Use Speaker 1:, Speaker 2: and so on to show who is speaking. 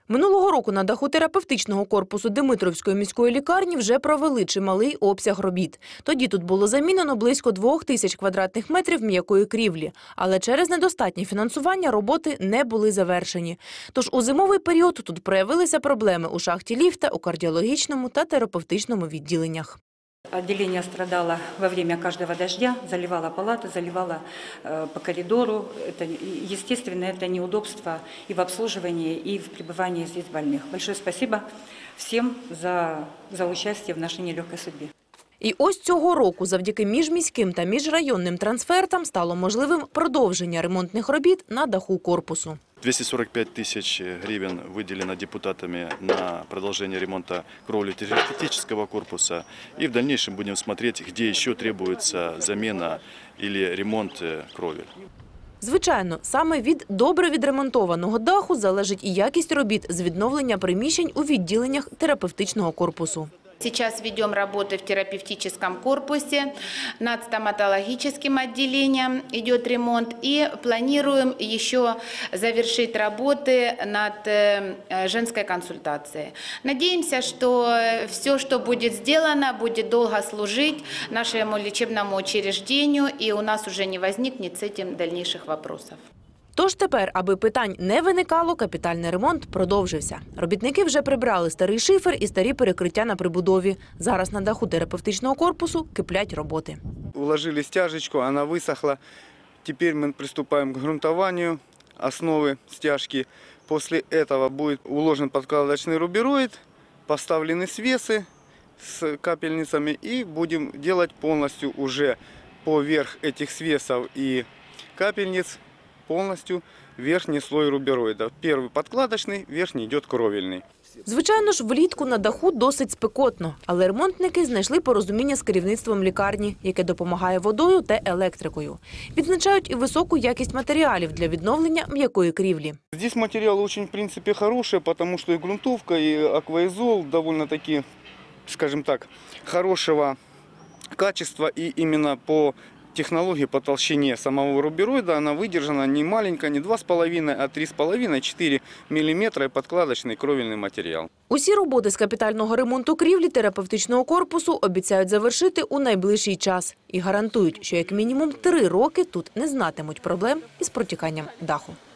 Speaker 1: Минулого року на даху терапевтичного корпусу Димитровської міської лікарні вже провели чималий обсяг робіт. Тоді тут було замінено близько 2000 квадратних метрів м'якої крівлі. Але через недостатнє фінансування роботи не були завершені. Тож у зимовий період тут проявилися проблеми у шахті ліфта, у кардіологічному та терапевтичному відділеннях.
Speaker 2: Отделение страдало во время каждого дождя, заливало палаты, заливало по коридору. Естественно, это неудобство и в обслуживании, и в пребывании здесь больных. Большое спасибо всем за участие в нашей нелегкой судьбе.
Speaker 1: І ось цього року завдяки міжміським та міжрайонним трансфертам стало можливим продовження ремонтних робіт на даху корпусу.
Speaker 3: 245 тысяч гривен выделено депутатами на продолжение ремонта кровли терапевтического корпуса. И в дальнейшем будем смотреть, где еще требуется замена или ремонт кровель.
Speaker 1: Звичайно, саме від добре відремонтованого даху залежить і якість робіт з відновлення приміщень у відділеннях терапевтичного корпусу.
Speaker 4: Сейчас ведем работы в терапевтическом корпусе, над стоматологическим отделением идет ремонт и планируем еще завершить работы над женской консультацией. Надеемся, что все, что будет сделано, будет долго служить нашему лечебному учреждению, и у нас уже не возникнет с этим дальнейших вопросов.
Speaker 1: Тож тепер, аби питань не виникало, капітальний ремонт продовжився. Робітники вже прибрали старий шифер і старі перекриття на прибудові. Зараз на даху терапевтичного корпусу киплять роботи.
Speaker 5: Уложили стяжечку, вона висохла. Тепер ми приступаємо к ґрунтуванню основи стяжки. Після цього буде уложен подкладочний рубероїд, поставлені свеси з капельницями і будемо робити повністю уже поверх цих свесів і капельниць полностью верхний слой рубероида. Первый подкладочный, верхний йде кровельний.
Speaker 1: Звичайно ж, влітку на даху досить спекотно, але ремонтники знайшли порозуміння з керівництвом лікарні, яке допомагає водою та електрикою. Відзначають і високу якість матеріалів для відновлення м'якої крівлі.
Speaker 5: Здесь материал очень, в принципе, хороший, потому что и грунтовка, и акваизол довольно-таки, скажем так, хорошего качества, и именно по технологии, по толщине самого рубероида она выдержана не маленькая, не 2,5, а 3,5-4 мм и подкладочный кровельный материал.
Speaker 1: Усі роботи з капітального ремонту крівлі терапевтичного корпусу обіцяють завершити у найближчий час. І гарантують, що як мінімум 3 роки тут не знатимуть проблем із протіканням даху.